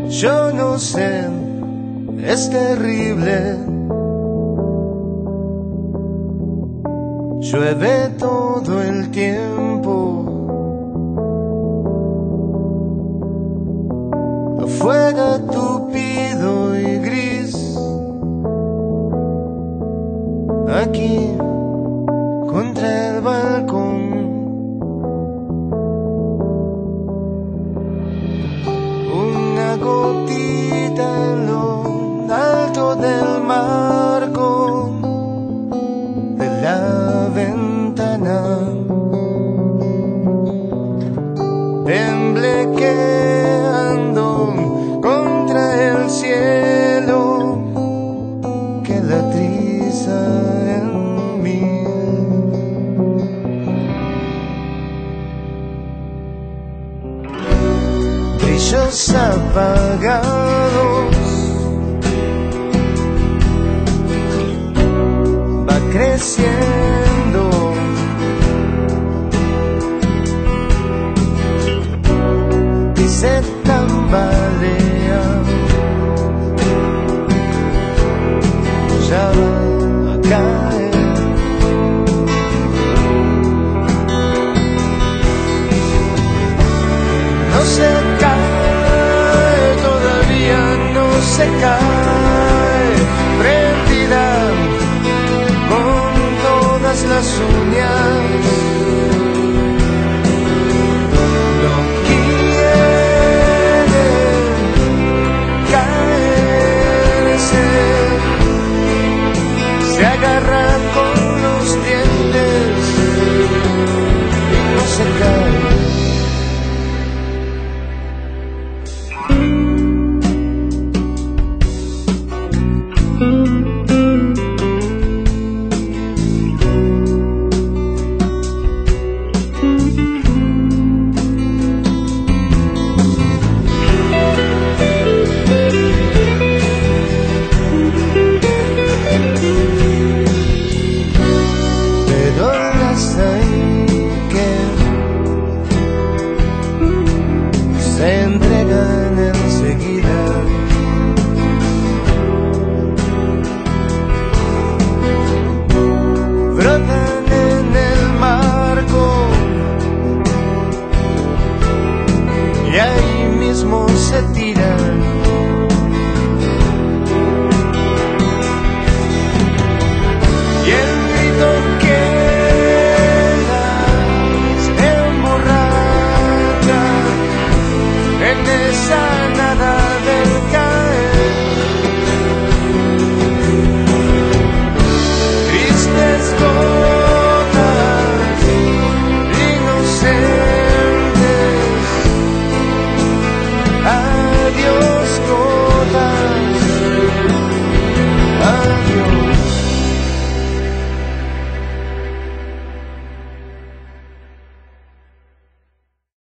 Yo no sé, es terrible. Llueve todo el tiempo. Afuera tupido y gris. Aquí contra el balcón. Una gotita en lo alto del marco de la ventana, temblequeando contra el cielo que la triza en mí. Brillos apagados